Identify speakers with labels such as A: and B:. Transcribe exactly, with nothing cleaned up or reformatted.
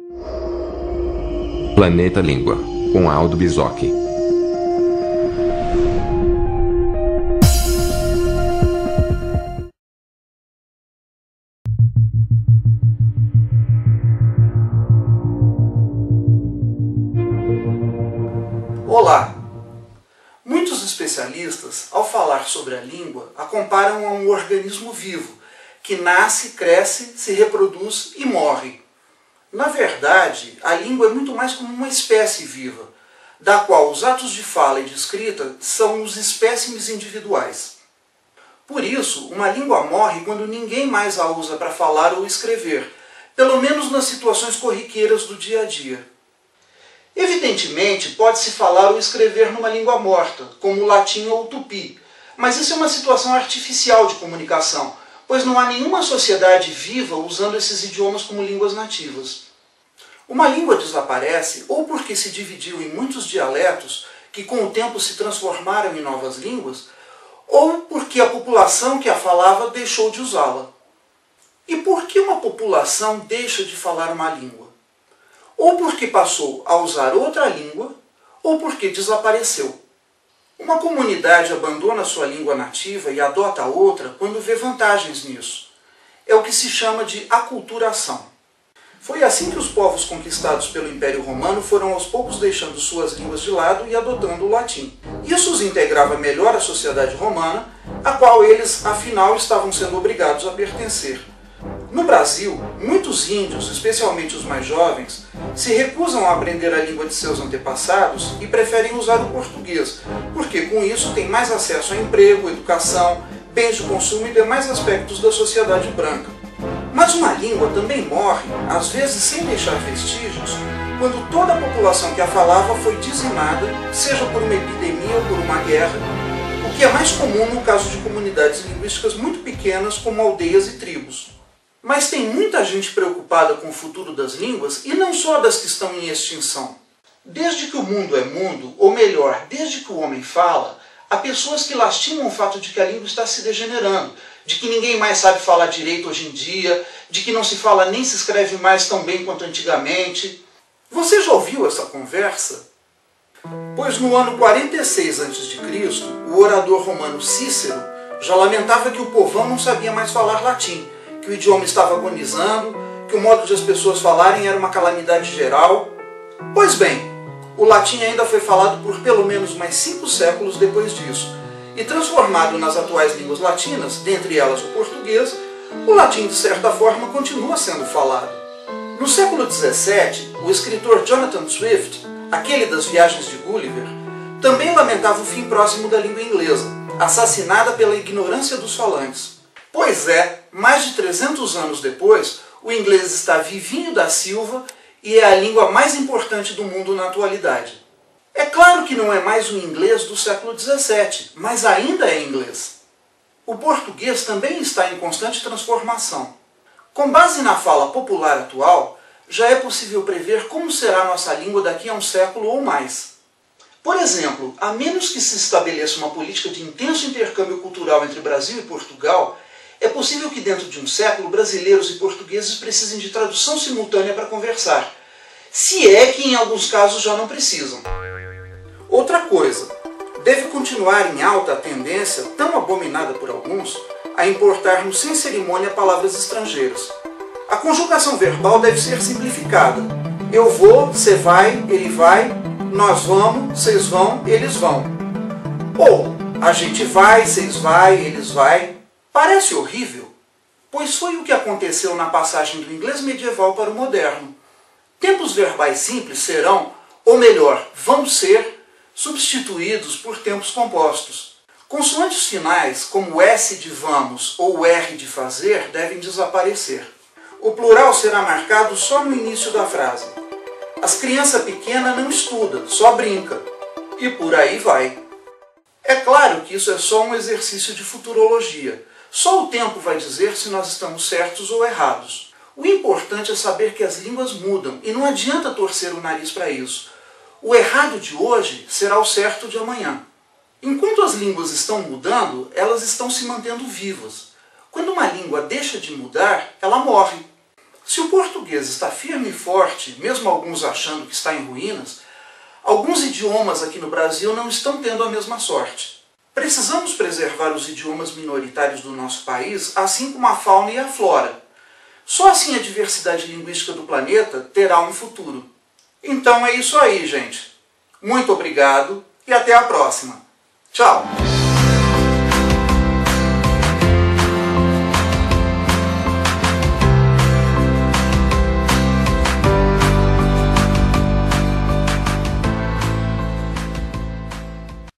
A: Planeta Língua, com Aldo Bisocchi.
B: Olá! Muitos especialistas, ao falar sobre a língua, a comparam a um organismo vivo, que nasce, cresce, se reproduz e morre. Na verdade, a língua é muito mais como uma espécie viva, da qual os atos de fala e de escrita são os espécimes individuais. Por isso, uma língua morre quando ninguém mais a usa para falar ou escrever, pelo menos nas situações corriqueiras do dia a dia. Evidentemente, pode-se falar ou escrever numa língua morta, como o latim ou o tupi, mas isso é uma situação artificial de comunicação, pois não há nenhuma sociedade viva usando esses idiomas como línguas nativas. Uma língua desaparece ou porque se dividiu em muitos dialetos que com o tempo se transformaram em novas línguas, ou porque a população que a falava deixou de usá-la. E por que uma população deixa de falar uma língua? Ou porque passou a usar outra língua, ou porque desapareceu. Uma comunidade abandona sua língua nativa e adota outra quando vê vantagens nisso. É o que se chama de aculturação. Foi assim que os povos conquistados pelo Império Romano foram aos poucos deixando suas línguas de lado e adotando o latim. Isso os integrava melhor à sociedade romana, a qual eles, afinal, estavam sendo obrigados a pertencer. No Brasil, muitos índios, especialmente os mais jovens, se recusam a aprender a língua de seus antepassados e preferem usar o português, porque com isso têm mais acesso a emprego, educação, bens de consumo e demais aspectos da sociedade branca. Mas uma língua também morre, às vezes sem deixar vestígios, quando toda a população que a falava foi dizimada, seja por uma epidemia ou por uma guerra, o que é mais comum no caso de comunidades linguísticas muito pequenas como aldeias e tribos. Mas tem muita gente preocupada com o futuro das línguas e não só das que estão em extinção. Desde que o mundo é mundo, ou melhor, desde que o homem fala, há pessoas que lastimam o fato de que a língua está se degenerando, de que ninguém mais sabe falar direito hoje em dia, de que não se fala nem se escreve mais tão bem quanto antigamente. Você já ouviu essa conversa? Pois no ano quarenta e seis antes de Cristo, o orador romano Cícero já lamentava que o povão não sabia mais falar latim, que o idioma estava agonizando, que o modo de as pessoas falarem era uma calamidade geral. Pois bem, o latim ainda foi falado por pelo menos mais cinco séculos depois disso, e transformado nas atuais línguas latinas, dentre elas o português, o latim de certa forma continua sendo falado. No século dezessete, o escritor Jonathan Swift, aquele das Viagens de Gulliver, também lamentava o fim próximo da língua inglesa, assassinada pela ignorância dos falantes. Pois é, mais de trezentos anos depois, o inglês está vivinho da Silva e é a língua mais importante do mundo na atualidade. É claro que não é mais o inglês do século dezessete, mas ainda é inglês. O português também está em constante transformação. Com base na fala popular atual, já é possível prever como será nossa língua daqui a um século ou mais. Por exemplo, a menos que se estabeleça uma política de intenso intercâmbio cultural entre Brasil e Portugal, é possível que dentro de um século brasileiros e portugueses precisem de tradução simultânea para conversar, se é que em alguns casos já não precisam. Outra coisa, deve continuar em alta a tendência, tão abominada por alguns, a importarmos sem cerimônia palavras estrangeiras. A conjugação verbal deve ser simplificada. Eu vou, você vai, ele vai, nós vamos, vocês vão, eles vão. Ou, a gente vai, vocês vai, eles vai. Parece horrível, pois foi o que aconteceu na passagem do inglês medieval para o moderno. Tempos verbais simples serão, ou melhor, vão ser, substituídos por tempos compostos. Consoantes finais, como o S de vamos ou o R de fazer, devem desaparecer. O plural será marcado só no início da frase. As crianças pequenas não estudam, só brinca. E por aí vai. É claro que isso é só um exercício de futurologia. Só o tempo vai dizer se nós estamos certos ou errados. O importante é saber que as línguas mudam e não adianta torcer o nariz para isso. O errado de hoje será o certo de amanhã. Enquanto as línguas estão mudando, elas estão se mantendo vivas. Quando uma língua deixa de mudar, ela morre. Se o português está firme e forte, mesmo alguns achando que está em ruínas, alguns idiomas aqui no Brasil não estão tendo a mesma sorte. Precisamos preservar os idiomas minoritários do nosso país, assim como a fauna e a flora. Só assim a diversidade linguística do planeta terá um futuro. Então é isso aí, gente. Muito obrigado e até a próxima. Tchau!